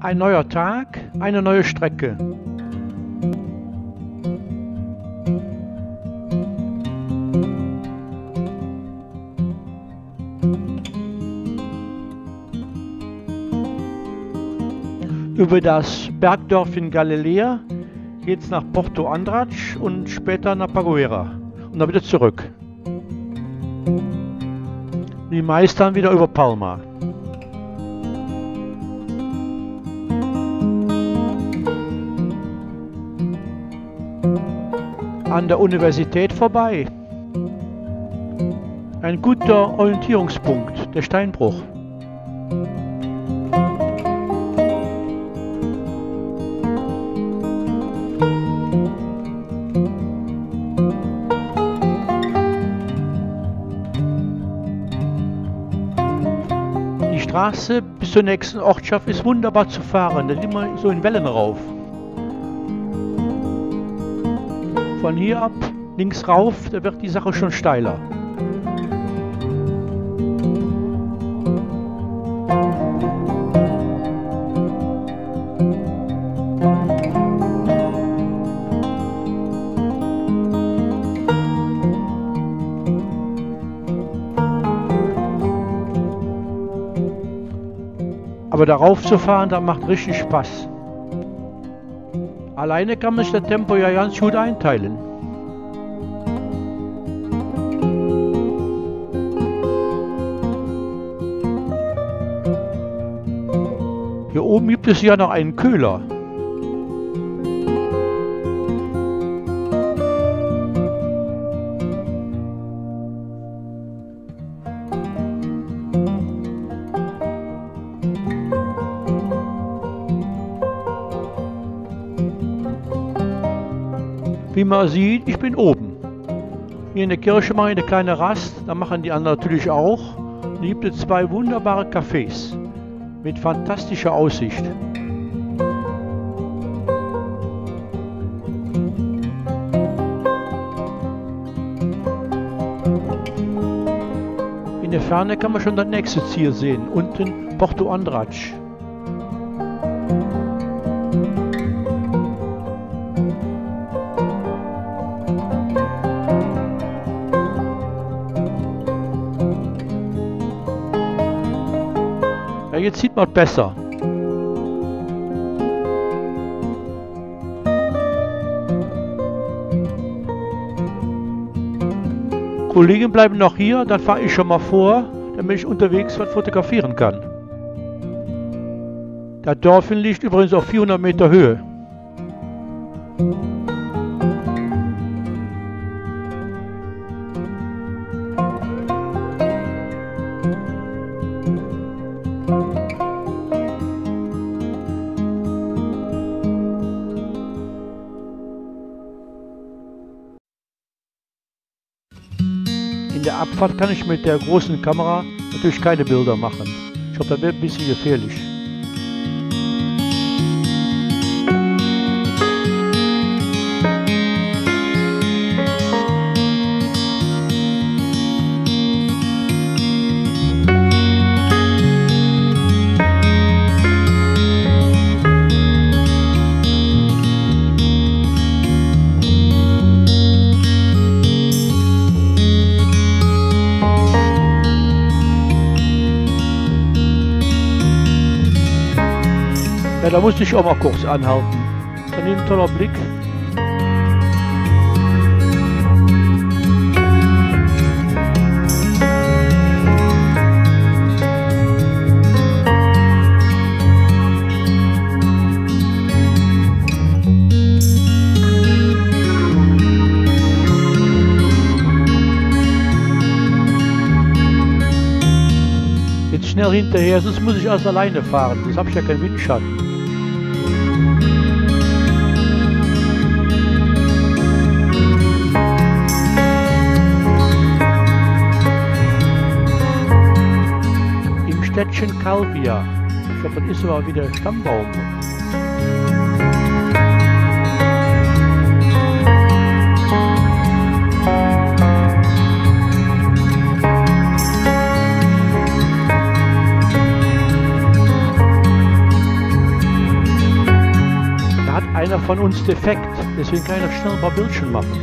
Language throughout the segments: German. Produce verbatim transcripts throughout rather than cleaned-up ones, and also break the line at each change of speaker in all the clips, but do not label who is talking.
Ein neuer Tag, eine neue Strecke. Über das Bergdörfchen Galilea geht es nach Porto Andratx und später nach Paguera und dann wieder zurück. Die meisten dann wieder über Palma. An der Universität vorbei. Ein guter Orientierungspunkt, der Steinbruch. Die Straße bis zur nächsten Ortschaft ist wunderbar zu fahren, da sind wir so in Wellen rauf. Von hier ab, links rauf, da wird die Sache schon steiler. Aber darauf zu fahren, das macht richtig Spaß. Alleine kann man sich das Tempo ja ganz gut einteilen. Hier oben gibt es ja noch einen Köhler. Wie man sieht, ich bin oben. Hier in der Kirche mache ich eine kleine Rast, da machen die anderen natürlich auch. Hier gibt es zwei wunderbare Cafés mit fantastischer Aussicht. In der Ferne kann man schon das nächste Ziel sehen, unten Porto Andratx. Ja, jetzt sieht man besser. Kollegen bleiben noch hier, dann fahre ich schon mal vor, damit ich unterwegs was fotografieren kann. Das Dörfchen liegt übrigens auf vierhundert Meter Höhe. In der Abfahrt kann ich mit der großen Kamera natürlich keine Bilder machen. Ich glaube, das wird ein bisschen gefährlich. Ja, da musste ich auch mal kurz anhalten. Daneben ein toller Blick. Jetzt schnell hinterher, sonst muss ich erst alleine fahren. Jetzt habe ich ja keinen Windschatten. Städtchen Calvia. Ich glaube, das ist aber wieder Stammbaum. einer von uns defekt, deswegen kann ich noch schnell ein paar Bildchen machen.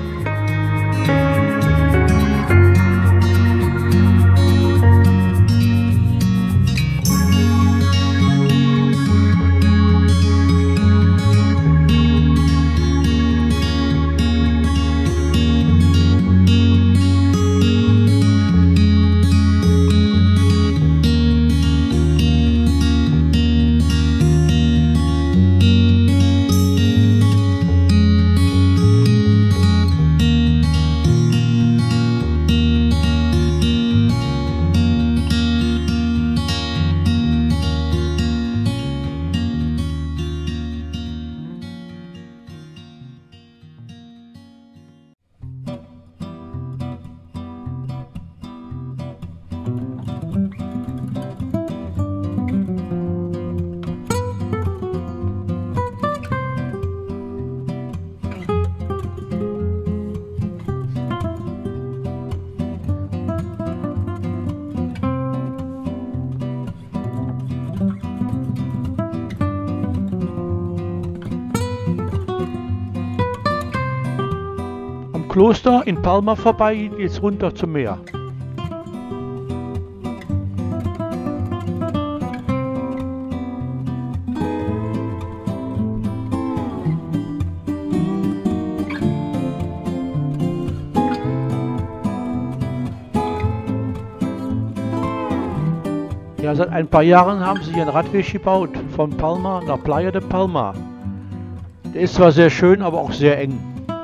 Kloster in Palma vorbei, jetzt runter zum Meer. Ja, seit ein paar Jahren haben sie hier einen Radweg gebaut, von Palma nach Playa de Palma. Der ist zwar sehr schön, aber auch sehr eng.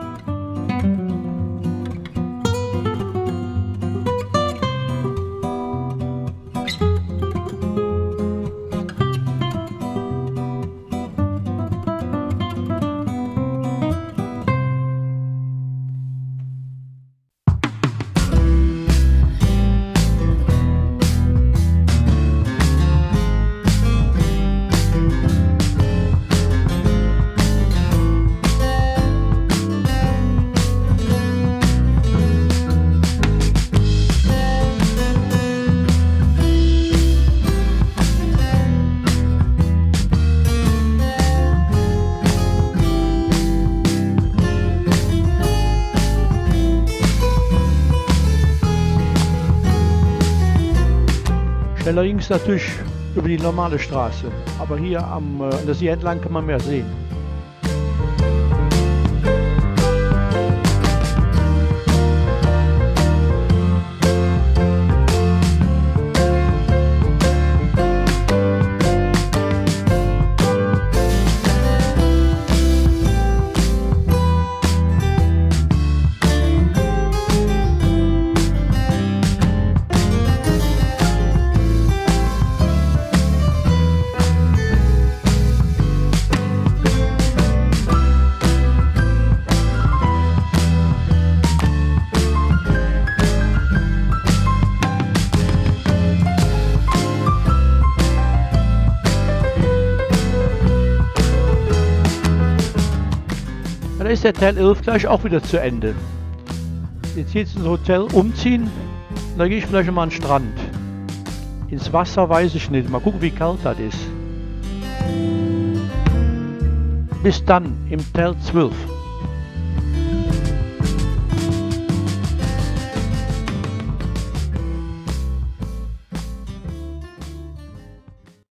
Schneller ging es natürlich über die normale Straße, aber hier am äh, an der See entlang kann man mehr sehen. Da ist der Teil elf gleich auch wieder zu Ende. Jetzt geht's ins Hotel umziehen und da gehe ich vielleicht mal an den Strand. Ins Wasser weiß ich nicht, mal gucken wie kalt das ist. Bis dann im Teil zwölf.